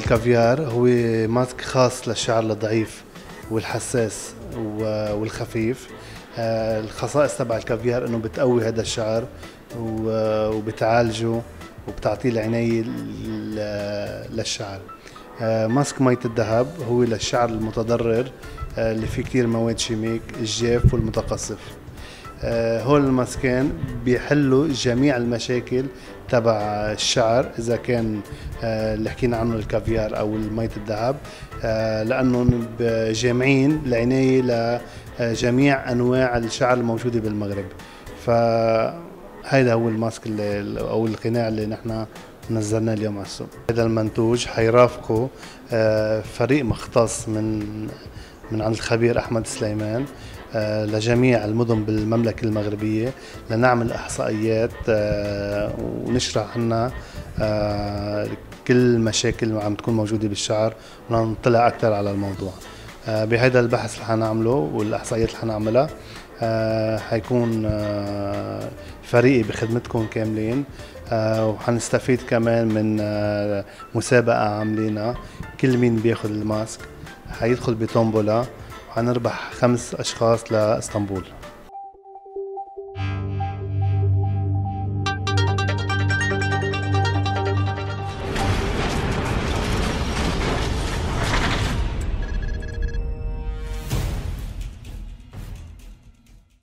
الكافيار هو ماسك خاص للشعر الضعيف والحساس والخفيف. الخصائص تبع الكافيار انه بتقوي هذا الشعر وبتعالجه وبتعطيه العناية للشعر. ماسك مية الذهب هو للشعر المتضرر اللي فيه كتير مواد شيميك، الجاف والمتقصف. هول الماسكين بيحلوا جميع المشاكل تبع الشعر اذا كان اللي حكينا عنه الكافيار او مية الذهب، لانهم جامعين العناية لجميع انواع الشعر الموجودة بالمغرب. فهذا هو الماسك او القناع اللي نحن نزلناه اليوم على السوق. هذا المنتوج حيرافقه فريق مختص من عند الخبير أحمد سليمان لجميع المدن بالمملكة المغربية لنعمل إحصائيات ونشرح لنا كل المشاكل اللي عم تكون موجودة بالشعر ونطلع أكثر على الموضوع. بهذا البحث اللي حنعمله والإحصائيات اللي حنعملها حيكون فريقي بخدمتكم كاملين، وحنستفيد كمان من مسابقة عاملينها. كل مين بياخد الماسك حيدخل بطومبولا وحنربح 5 أشخاص لإسطنبول.